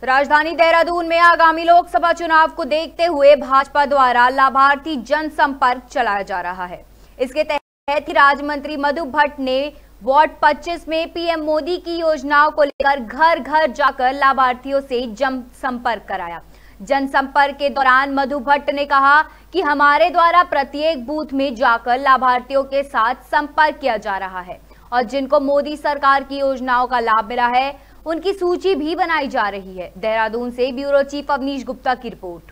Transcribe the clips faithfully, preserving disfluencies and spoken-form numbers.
राजधानी देहरादून में आगामी लोकसभा चुनाव को देखते हुए भाजपा द्वारा लाभार्थी जनसंपर्क चलाया जा रहा है। इसके तहत राज्य मंत्री मधु भट्ट ने वार्ड पच्चीस में पीएम मोदी की योजनाओं को लेकर घर घर जाकर लाभार्थियों से जनसंपर्क कराया। जनसंपर्क के दौरान मधु भट्ट ने कहा कि हमारे द्वारा प्रत्येक बूथ में जाकर लाभार्थियों के साथ संपर्क किया जा रहा है और जिनको मोदी सरकार की योजनाओं का लाभ मिला है उनकी सूची भी बनाई जा रही है। देहरादून से ब्यूरो चीफ अवनीश गुप्ता की रिपोर्ट।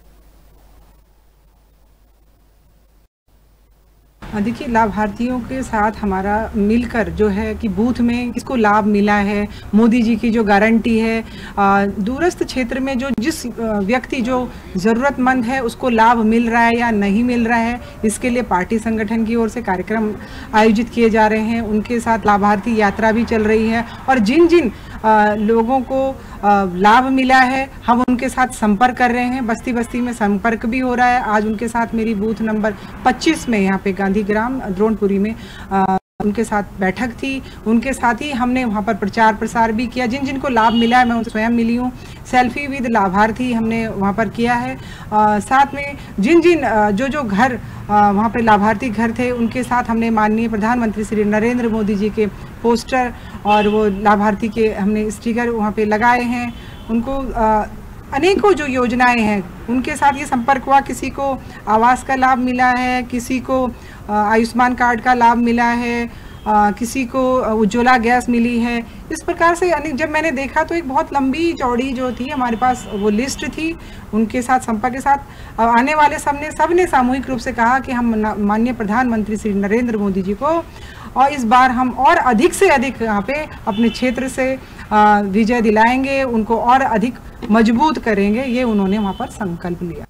देखिए, लाभार्थियों के साथ हमारा मिलकर जो है कि बूथ में किसको लाभ मिला है, मोदी जी की जो गारंटी है, दूरस्थ क्षेत्र में जो जिस व्यक्ति जो ज़रूरतमंद है उसको लाभ मिल रहा है या नहीं मिल रहा है, इसके लिए पार्टी संगठन की ओर से कार्यक्रम आयोजित किए जा रहे हैं। उनके साथ लाभार्थी यात्रा भी चल रही है और जिन जिन आ, लोगों को आ, लाभ मिला है हम उनके साथ संपर्क कर रहे हैं। बस्ती बस्ती में संपर्क भी हो रहा है। आज उनके साथ मेरी बूथ नंबर पच्चीस में यहाँ पे गांधीग्राम द्रोणपुरी में आ, उनके साथ बैठक थी। उनके साथ ही हमने वहाँ पर प्रचार प्रसार भी किया। जिन जिनको लाभ मिला है मैं उनसे स्वयं मिली हूँ। सेल्फी विद लाभार्थी हमने वहाँ पर किया है। आ, साथ में जिन जिन आ, जो जो घर वहाँ पे लाभार्थी घर थे उनके साथ हमने माननीय प्रधानमंत्री श्री नरेंद्र मोदी जी के पोस्टर और वो लाभार्थी के हमने स्टिकर वहाँ पे लगाए हैं। उनको आ, अनेकों जो योजनाएं हैं उनके साथ ये संपर्क हुआ। किसी को आवास का लाभ मिला है, किसी को आयुष्मान कार्ड का लाभ मिला है, आ, किसी को उज्ज्वला गैस मिली है। इस प्रकार से अनेक जब मैंने देखा तो एक बहुत लंबी चौड़ी जो थी हमारे पास वो लिस्ट थी। उनके साथ संपर्क के साथ आने वाले सबने सबने सामूहिक रूप से कहा कि हम माननीय प्रधानमंत्री श्री नरेंद्र मोदी जी को और इस बार हम और अधिक से अधिक यहाँ पे अपने क्षेत्र से विजय दिलाएंगे, उनको और अधिक मजबूत करेंगे। ये उन्होंने वहाँ पर संकल्प लिया।